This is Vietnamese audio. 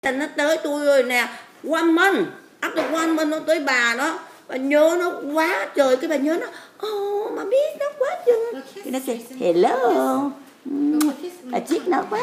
Nó tới tôi rồi nè, one month, after one month nó tới bà đó. Bà nhớ nó quá trời, cái bà nhớ nó, mà biết nó quá chừng. Cái nó sẽ hello, bà chiếc nó quá.